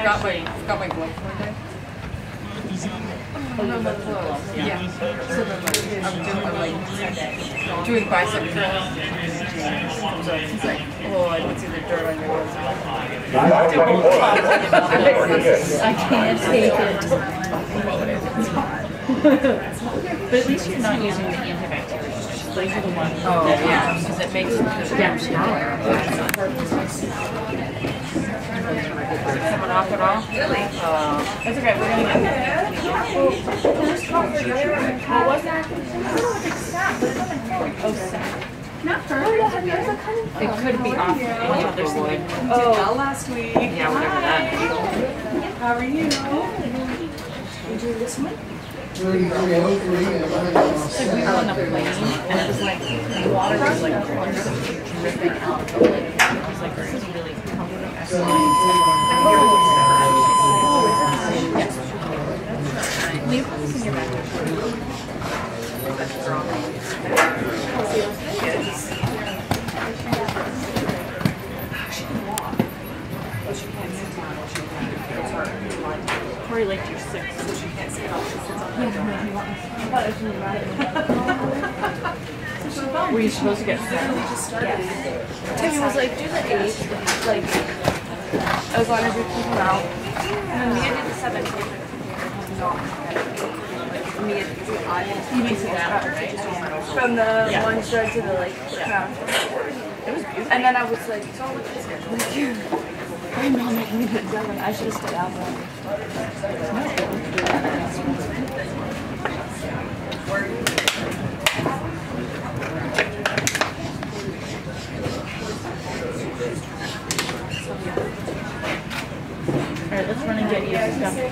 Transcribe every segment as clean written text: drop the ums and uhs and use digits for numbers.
forgot my gloves one day. Oh, no, my gloves. Yeah. So then I'm doing bicep curls. So he's like, oh, I don't see the dirt on your gloves. I can't take it. But at least you're not using the antibacterial. Those are the ones because it makes the Coming off at all? Really? That's okay. We're gonna get What was that? oh, sad. Not her. It could be off. There's something. Oh, last week. Yeah, whatever that. How are you? You do this one? So we were on a plane, and it was like the water was like dripping out. It was like this is really comforting. Leave this in your back. Corey liked your 6, so she can't sit up. Were you supposed to get 7? Yes. Timmy was like, do the 8, like, as long as you keep them out. And then Mia did the 7. Mia did the 5. You mixed it out, right? From the one thread to the, like, crown. It was beautiful. And then I was like, so what's the schedule? I'm not making it 7. I should have stayed out more. Alright, let's run and get you some stuff.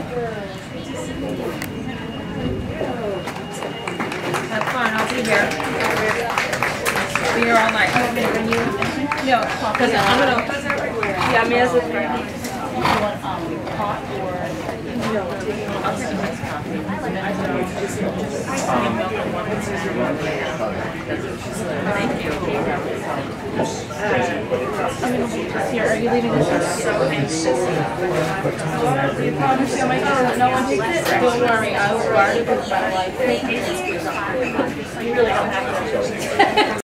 Have fun. I'll be here. Be here all night. No, because I'm gonna. Yeah, Mia's with me. You want hot or no? I'll take this coffee. Thank you. Here, are you leaving this? You promise you'll make sure that no one takes it? Don't worry, I will guard it with my life. You really don't have to.